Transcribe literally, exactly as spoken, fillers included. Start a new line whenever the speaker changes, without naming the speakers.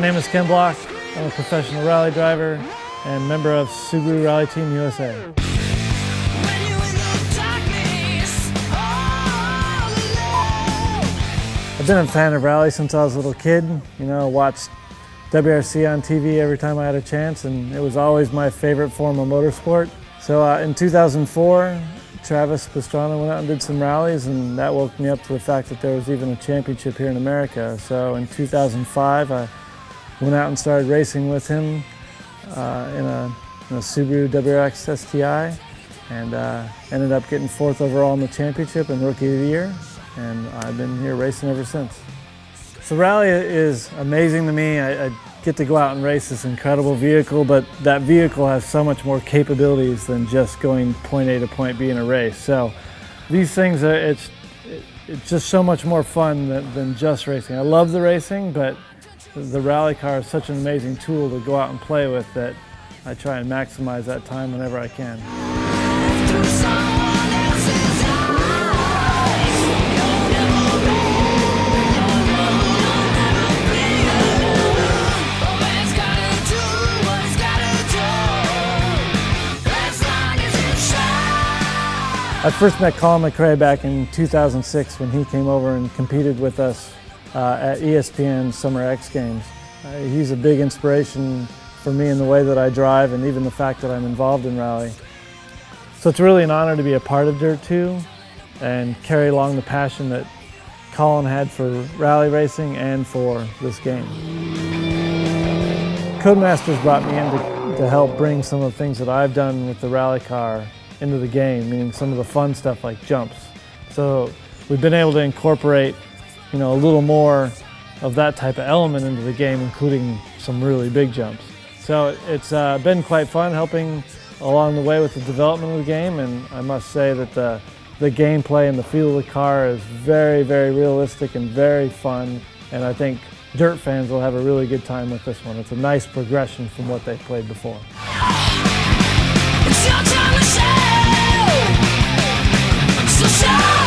name is Ken Block. I'm a professional rally driver and member of Subaru Rally Team U S A. I've been a fan of rally since I was a little kid. You know, watched W R C on T V every time I had a chance, and it was always my favorite form of motorsport. So uh, in two thousand four, Travis Pastrana went out and did some rallies, and that woke me up to the fact that there was even a championship here in America. So in two thousand five, I went out and started racing with him uh, in, a, in a Subaru W R X S T I, and uh, ended up getting fourth overall in the championship and Rookie of the Year. And I've been here racing ever since. So rally is amazing to me. I, I get to go out and race this incredible vehicle, but that vehicle has so much more capabilities than just going point A to point B in a race. So these things, are, it's, it's just so much more fun than, than just racing. I love the racing, but the rally car is such an amazing tool to go out and play with that I try and maximize that time whenever I can. I first met Colin McRae back in two thousand six when he came over and competed with us uh, at E S P N Summer X Games. Uh, he's a big inspiration for me in the way that I drive and even the fact that I'm involved in rally. So it's really an honor to be a part of DiRT two and carry along the passion that Colin had for rally racing and for this game. Codemasters brought me in to, to help bring some of the things that I've done with the rally car into the game, meaning some of the fun stuff like jumps. So we've been able to incorporate, you know, a little more of that type of element into the game, including some really big jumps. So it's uh, been quite fun helping along the way with the development of the game, and I must say that the, the gameplay and the feel of the car is very, very realistic and very fun, and I think DiRT fans will have a really good time with this one. It's a nice progression from what they've played before. It's your time to show. So show.